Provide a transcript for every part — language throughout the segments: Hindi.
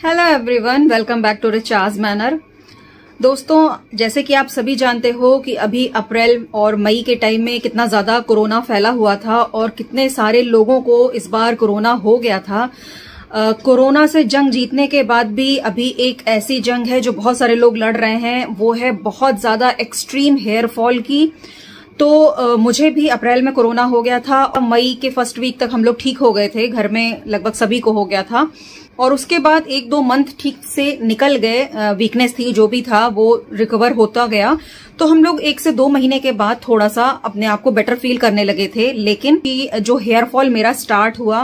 Hello everyone, welcome back to recharge manner. दोस्तों, जैसे कि आप सभी जानते हो कि अभी अप्रैल और मई के टाइम में कितना ज्यादा कोरोना फैला हुआ था और कितने सारे लोगों को इस बार कोरोना हो गया था। कोरोना से जंग जीतने के बाद भी अभी एक ऐसी जंग है जो बहुत सारे लोग लड़ रहे हैं, वो है बहुत ज्यादा एक्सट्रीम हेयर फॉल की। तो मुझे भी अप्रैल में कोरोना हो गया था और मई के फर्स्ट वीक तक हम लोग ठीक हो गए थे, घर में लगभग सभी को हो गया था। और उसके बाद 1-2 मंथ ठीक से निकल गए, वीकनेस थी जो भी था वो रिकवर होता गया। तो हम लोग 1 से 2 महीने के बाद थोड़ा सा अपने आप को बेटर फील करने लगे थे। लेकिन जो हेयर फॉल मेरा स्टार्ट हुआ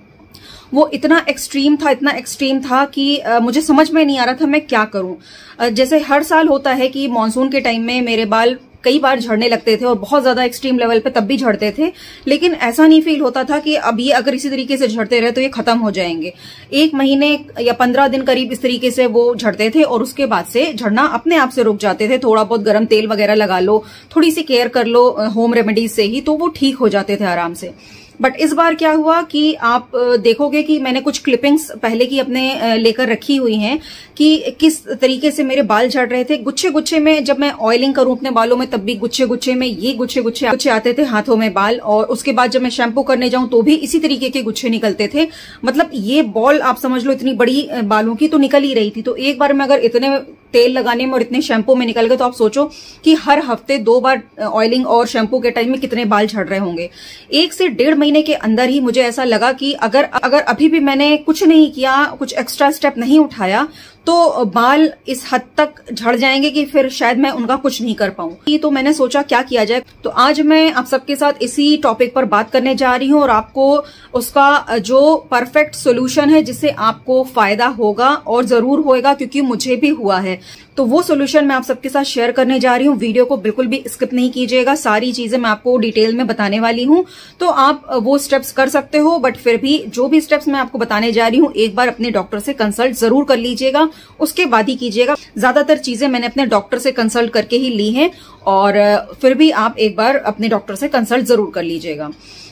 वो इतना एक्सट्रीम था कि मुझे समझ में नहीं आ रहा था मैं क्या करूं। जैसे हर साल होता है कि मानसून के टाइम में मेरे बाल कई बार झड़ने लगते थे और बहुत ज्यादा एक्सट्रीम लेवल पे तब भी झड़ते थे, लेकिन ऐसा नहीं फील होता था कि अब ये अगर इसी तरीके से झड़ते रहे तो ये खत्म हो जाएंगे। 1 महीने या 15 दिन करीब इस तरीके से वो झड़ते थे और उसके बाद से झड़ना अपने आप से रुक जाते थे। थोड़ा बहुत गर्म तेल वगैरह लगा लो, थोड़ी सी केयर कर लो होम रेमेडीज से ही, तो वो ठीक हो जाते थे आराम से। बट इस बार क्या हुआ कि आप देखोगे कि मैंने कुछ क्लिपिंग्स पहले की अपने लेकर रखी हुई हैं कि किस तरीके से मेरे बाल झड़ रहे थे। गुच्छे गुच्छे में जब मैं ऑयलिंग करूं अपने बालों में तब भी गुच्छे गुच्छे में ये गुच्छे आते थे हाथों में बाल, और उसके बाद जब मैं शैम्पू करने जाऊं तो भी इसी तरीके के गुच्छे निकलते थे। मतलब ये बॉल आप समझ लो इतनी बड़ी बालों की तो निकल ही रही थी। तो एक बार में अगर इतने तेल लगाने में और इतने शैम्पू में निकल गए तो आप सोचो कि हर हफ्ते 2 बार ऑयलिंग और शैम्पू के टाइम में कितने बाल झड़ रहे होंगे। 1 से 1.5 महीने के अंदर ही मुझे ऐसा लगा कि अगर अभी भी मैंने कुछ नहीं किया, कुछ एक्स्ट्रा स्टेप नहीं उठाया, तो बाल इस हद तक झड़ जाएंगे कि फिर शायद मैं उनका कुछ नहीं कर पाऊं। तो मैंने सोचा क्या किया जाए। तो आज मैं आप सबके साथ इसी टॉपिक पर बात करने जा रही हूं और आपको उसका जो परफेक्ट सोल्यूशन है जिससे आपको फायदा होगा और जरूर होएगा, क्योंकि मुझे भी हुआ है। तो वो सोल्यूशन मैं आप सबके साथ शेयर करने जा रही हूँ। वीडियो को बिल्कुल भी स्किप नहीं कीजिएगा, सारी चीजें मैं आपको डिटेल में बताने वाली हूँ। तो आप वो स्टेप्स कर सकते हो, बट फिर भी जो भी स्टेप्स मैं आपको बताने जा रही हूँ एक बार अपने डॉक्टर से कंसल्ट जरूर कर लीजिएगा, उसके बाद ही कीजिएगा। ज्यादातर चीजें मैंने अपने डॉक्टर से कंसल्ट करके ही ली हैं, और फिर भी आप एक बार अपने डॉक्टर से कंसल्ट जरूर कर लीजिएगा।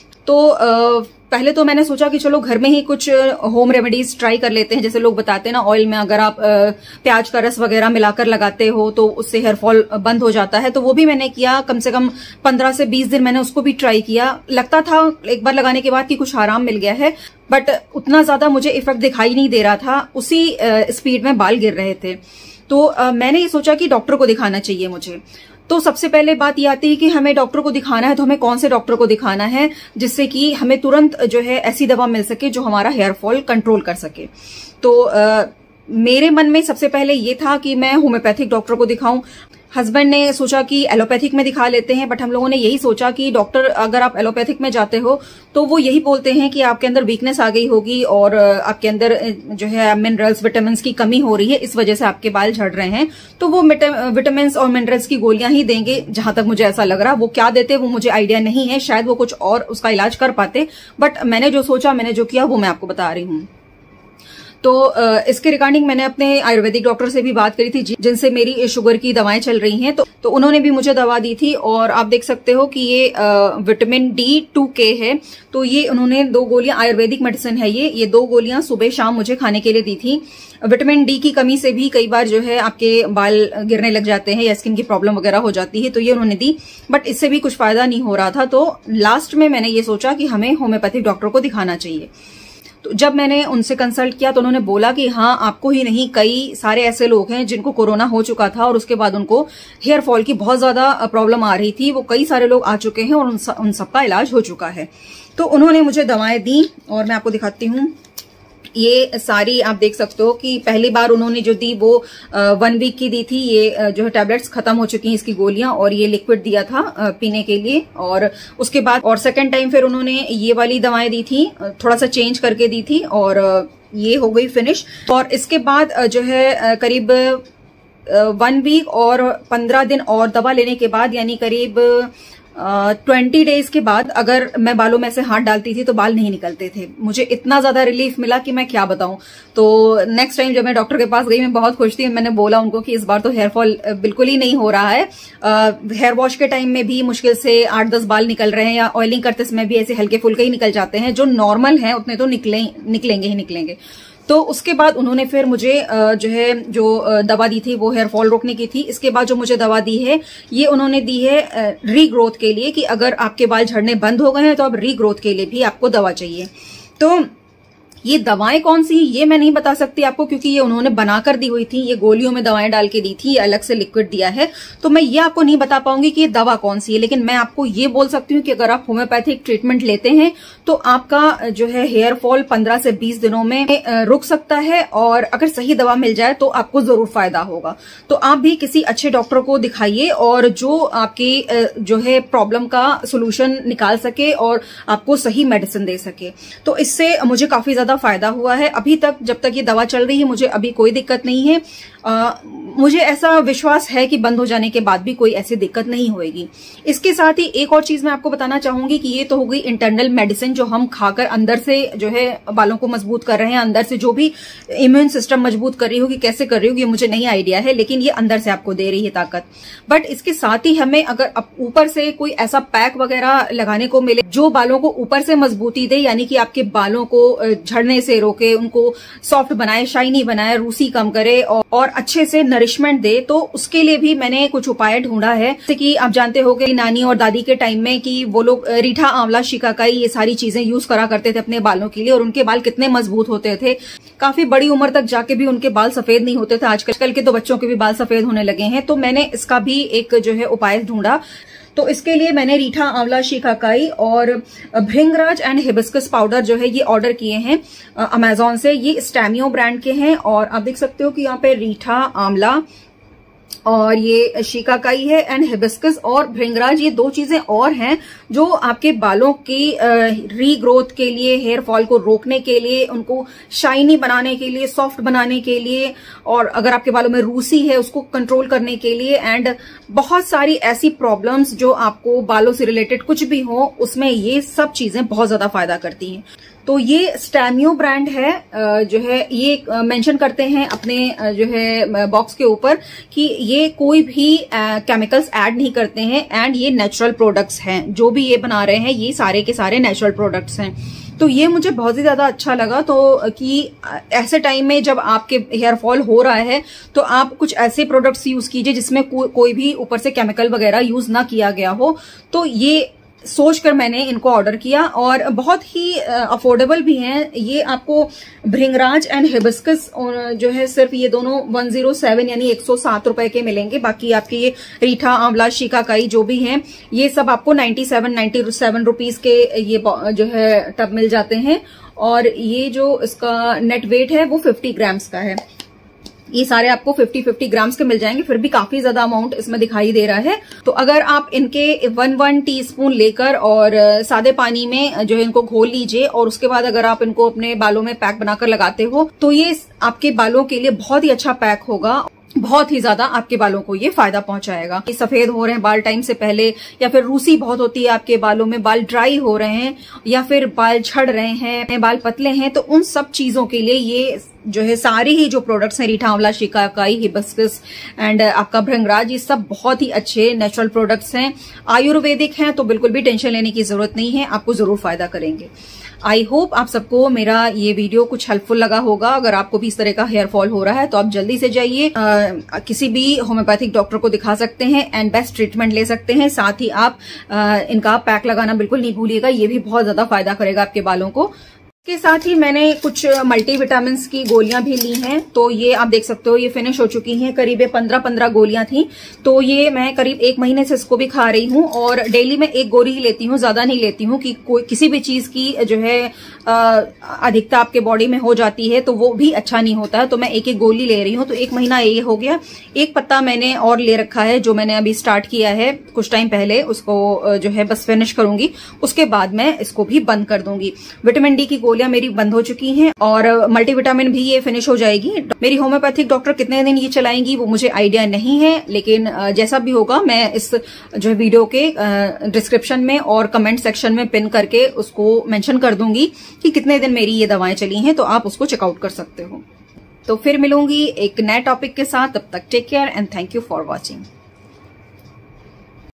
तो पहले तो मैंने सोचा कि चलो घर में ही कुछ होम रेमेडीज ट्राई कर लेते हैं। जैसे लोग बताते हैं ना, ऑयल में अगर आप प्याज का रस वगैरह मिलाकर लगाते हो तो उससे हेयर फॉल बंद हो जाता है। तो वो भी मैंने किया, कम से कम 15 से 20 दिन मैंने उसको भी ट्राई किया। लगता था एक बार लगाने के बाद कि कुछ आराम मिल गया है, बट उतना ज्यादा मुझे इफेक्ट दिखाई नहीं दे रहा था, उसी स्पीड में बाल गिर रहे थे। तो मैंने ये सोचा कि डॉक्टर को दिखाना चाहिए मुझे। तो सबसे पहले बात ये आती है कि हमें डॉक्टर को दिखाना है तो हमें कौन से डॉक्टर को दिखाना है जिससे कि हमें तुरंत जो है ऐसी दवा मिल सके जो हमारा हेयर फॉल कंट्रोल कर सके। तो मेरे मन में सबसे पहले ये था कि मैं होम्योपैथिक डॉक्टर को दिखाऊं। हस्बैंड ने सोचा कि एलोपैथिक में दिखा लेते हैं, बट हम लोगों ने यही सोचा कि डॉक्टर अगर आप एलोपैथिक में जाते हो तो वो यही बोलते हैं कि आपके अंदर वीकनेस आ गई होगी और आपके अंदर जो है मिनरल्स विटामिन की कमी हो रही है, इस वजह से आपके बाल झड़ रहे हैं। तो वो विटामिन और मिनरल्स की गोलियां ही देंगे, जहां तक मुझे ऐसा लग रहा। वो क्या देते वो मुझे आइडिया नहीं है, शायद वो कुछ और उसका इलाज कर पाते, बट मैंने जो सोचा, मैंने जो किया वो मैं आपको बता रही हूँ। तो इसके रिगार्डिंग मैंने अपने आयुर्वेदिक डॉक्टर से भी बात करी थी जिनसे मेरी शुगर की दवाएं चल रही हैं। तो उन्होंने भी मुझे दवा दी थी, और आप देख सकते हो कि ये विटामिन D2K है। तो ये उन्होंने 2 गोलियां, आयुर्वेदिक मेडिसिन है ये 2 गोलियां सुबह शाम मुझे खाने के लिए दी थी। विटामिन D की कमी से भी कई बार जो है आपके बाल गिरने लग जाते हैं या स्किन की प्रॉब्लम वगैरह हो जाती है, तो ये उन्होंने दी, बट इससे भी कुछ फायदा नहीं हो रहा था। तो लास्ट में मैंने ये सोचा कि हमें होम्योपैथिक डॉक्टर को दिखाना चाहिए। तो जब मैंने उनसे कंसल्ट किया तो उन्होंने बोला कि हाँ, आपको ही नहीं, कई सारे ऐसे लोग हैं जिनको कोरोना हो चुका था और उसके बाद उनको हेयर फॉल की बहुत ज्यादा प्रॉब्लम आ रही थी। वो कई सारे लोग आ चुके हैं और उन सबका इलाज हो चुका है। तो उन्होंने मुझे दवाएं दी और मैं आपको दिखाती हूँ। ये सारी आप देख सकते हो कि पहली बार उन्होंने जो दी वो 1 वीक की दी थी। ये जो है टैबलेट्स खत्म हो चुकी हैं इसकी गोलियां, और ये लिक्विड दिया था पीने के लिए। और उसके बाद और सेकंड टाइम फिर उन्होंने ये वाली दवाएं दी थी, थोड़ा सा चेंज करके दी थी, और ये हो गई फिनिश। और इसके बाद जो है करीब 1 वीक और 15 दिन और दवा लेने के बाद, यानी करीब 20 डेज के बाद अगर मैं बालों में से हाथ डालती थी तो बाल नहीं निकलते थे। मुझे इतना ज्यादा रिलीफ मिला कि मैं क्या बताऊं। तो नेक्स्ट टाइम जब मैं डॉक्टर के पास गई, मैं बहुत खुश थी। मैंने बोला उनको कि इस बार तो हेयर फॉल बिल्कुल ही नहीं हो रहा है। हेयर वॉश के टाइम में भी मुश्किल से 8-10 बाल निकल रहे हैं, या ऑयलिंग करते समय भी ऐसे हल्के फुल्के ही निकल जाते हैं। जो नॉर्मल है उतने तो निकलेंगे ही निकलेंगे। तो उसके बाद उन्होंने फिर मुझे जो दवा दी थी वो हेयर फॉल रोकने की थी। इसके बाद जो मुझे दवा दी है ये उन्होंने दी है रीग्रोथ के लिए, कि अगर आपके बाल झड़ने बंद हो गए हैं तो अब रीग्रोथ के लिए भी आपको दवा चाहिए। तो ये दवाएं कौन सी ये मैं नहीं बता सकती आपको, क्योंकि ये उन्होंने बनाकर दी हुई थी, ये गोलियों में दवाएं डाल के दी थी, ये अलग से लिक्विड दिया है, तो मैं ये आपको नहीं बता पाऊंगी कि ये दवा कौन सी है। लेकिन मैं आपको ये बोल सकती हूँ कि अगर आप होम्योपैथिक ट्रीटमेंट लेते हैं तो आपका जो है हेयर फॉल 15 से 20 दिनों में रुक सकता है, और अगर सही दवा मिल जाए तो आपको जरूर फायदा होगा। तो आप भी किसी अच्छे डॉक्टर को दिखाइए और जो आपकी जो है प्रॉब्लम का सोल्यूशन निकाल सके और आपको सही मेडिसिन दे सके। तो इससे मुझे काफी ज्यादा फायदा हुआ है। अभी तक जब तक ये दवा चल रही है मुझे अभी कोई दिक्कत नहीं है। मुझे ऐसा विश्वास है कि बंद हो जाने के बाद भी कोई ऐसी दिक्कत नहीं होगी। इसके साथ ही एक और चीज मैं आपको बताना चाहूंगी कि ये तो हो गई इंटरनल मेडिसिन जो हम खाकर अंदर से जो है बालों को मजबूत कर रहे हैं, अंदर से जो भी इम्यून सिस्टम मजबूत कर रही होगी, कैसे कर रही होगी ये मुझे नहीं आइडिया है, लेकिन ये अंदर से आपको दे रही है ताकत। बट इसके साथ ही हमें अगर ऊपर से कोई ऐसा पैक वगैरह लगाने को मिले जो बालों को ऊपर से मजबूती दे, यानी कि आपके बालों को झड़ने से रोके, उनको सॉफ्ट बनाए, शाइनी बनाए, रूसी कम करे और अच्छे से नरिशमेंट दे, तो उसके लिए भी मैंने कुछ उपाय ढूंढा है। जैसे कि आप जानते हो कि नानी और दादी के टाइम में कि वो लोग रीठा, आंवला, शिकाकाई ये सारी चीजें यूज करा करते थे अपने बालों के लिए, और उनके बाल कितने मजबूत होते थे। काफी बड़ी उम्र तक जाके भी उनके बाल सफेद नहीं होते थे। आजकल के तो बच्चों के भी बाल सफेद होने लगे हैं। तो मैंने इसका भी एक जो है उपाय ढूंढा। तो इसके लिए मैंने रीठा, आंवला, शिकाकाई और भृंगराज एंड हिबिस्कस पाउडर जो है ये ऑर्डर किए हैं अमेजोन से। ये स्टैमियो ब्रांड के हैं और आप देख सकते हो कि यहाँ पे रीठा, आंवला और ये शिकाकाई है एंड हिबिस्कस और भृंगराज, ये 2 चीजें और हैं जो आपके बालों की रीग्रोथ के लिए, हेयर फॉल को रोकने के लिए, उनको शाइनी बनाने के लिए, सॉफ्ट बनाने के लिए, और अगर आपके बालों में रूसी है उसको कंट्रोल करने के लिए, एंड बहुत सारी ऐसी प्रॉब्लम्स जो आपको बालों से रिलेटेड कुछ भी हो उसमें ये सब चीजें बहुत ज्यादा फायदा करती हैं। तो ये स्टैमियो ब्रांड है जो है ये मेंशन करते हैं अपने जो है बॉक्स के ऊपर कि ये कोई भी केमिकल्स ऐड नहीं करते हैं एंड ये नेचुरल प्रोडक्ट्स हैं। जो भी ये बना रहे हैं ये सारे के सारे नेचुरल प्रोडक्ट्स हैं। तो ये मुझे बहुत ही ज्यादा अच्छा लगा। तो कि ऐसे टाइम में जब आपके हेयर फॉल हो रहा है तो आप कुछ ऐसे प्रोडक्ट्स यूज कीजिए जिसमें कोई भी ऊपर से केमिकल वगैरह यूज ना किया गया हो। तो ये सोचकर मैंने इनको ऑर्डर किया और बहुत ही अफोर्डेबल भी हैं। ये आपको भृंगराज एंड हिबिस्कस जो है सिर्फ ये दोनों 107 यानी 107 रुपए के मिलेंगे। बाकी आपके ये रीठा, आंवला, शिकाकाई जो भी हैं ये सब आपको 97 रुपीज के ये जो है टब मिल जाते हैं। और ये जो इसका नेट वेट है वो 50 ग्राम्स का है। ये सारे आपको 50 ग्राम्स के मिल जाएंगे, फिर भी काफी ज्यादा अमाउंट इसमें दिखाई दे रहा है। तो अगर आप इनके 1 टीस्पून लेकर और सादे पानी में जो है इनको घोल लीजिए और उसके बाद अगर आप इनको अपने बालों में पैक बनाकर लगाते हो तो ये आपके बालों के लिए बहुत ही अच्छा पैक होगा। बहुत ही ज्यादा आपके बालों को ये फायदा पहुंचाएगा। सफेद हो रहे हैं बाल टाइम से पहले, या फिर रूसी बहुत होती है आपके बालों में, बाल ड्राई हो रहे हैं, या फिर बाल झड़ रहे हैं, बाल पतले हैं, तो उन सब चीजों के लिए ये जो है सारे ही जो प्रोडक्ट्स हैं रीठा, आंवला, शिकाकाई, हिबिस्कस एंड आपका भृंगराज, ये सब बहुत ही अच्छे नेचुरल प्रोडक्ट्स हैं, आयुर्वेदिक हैं। तो बिल्कुल भी टेंशन लेने की जरूरत नहीं है, आपको जरूर फायदा करेंगे। आई होप आप सबको मेरा ये वीडियो कुछ हेल्पफुल लगा होगा। अगर आपको भी इस तरह का हेयर फॉल हो रहा है तो आप जल्दी से जाइए, किसी भी होम्योपैथिक डॉक्टर को दिखा सकते हैं एंड बेस्ट ट्रीटमेंट ले सकते हैं। साथ ही आप इनका पैक लगाना बिल्कुल नहीं भूलिएगा, ये भी बहुत ज्यादा फायदा करेगा आपके बालों को। इसके साथ ही मैंने कुछ मल्टीविटामिन की गोलियां भी ली हैं। तो ये आप देख सकते हो ये फिनिश हो चुकी हैं, करीब 15 गोलियां थी। तो ये मैं करीब 1 महीने से इसको भी खा रही हूँ और डेली में 1 गोली ही लेती हूँ, ज्यादा नहीं लेती हूँ कि कोई किसी भी चीज की जो है अधिकता आपके बॉडी में हो जाती है तो वो भी अच्छा नहीं होता है। तो मैं 1 गोली ले रही हूँ। तो 1 महीना ये हो गया। 1 पत्ता मैंने और ले रखा है जो मैंने अभी स्टार्ट किया है कुछ टाइम पहले, उसको जो है बस फिनिश करूंगी, उसके बाद मैं इसको भी बंद कर दूंगी। विटामिन डी की गोलियां मेरी बंद हो चुकी हैं और मल्टीविटामिन भी ये फिनिश हो जाएगी। मेरी होम्योपैथिक डॉक्टर कितने दिन ये चलाएंगी वो मुझे आइडिया नहीं है, लेकिन जैसा भी होगा मैं इस जो है वीडियो के डिस्क्रिप्शन में और कमेंट सेक्शन में पिन करके उसको मेंशन कर दूंगी कि कितने दिन मेरी ये दवाएं चली हैं, तो आप उसको चेकआउट कर सकते हो। तो फिर मिलूंगी एक नए टॉपिक के साथ, तब तक take care and thank you for watching.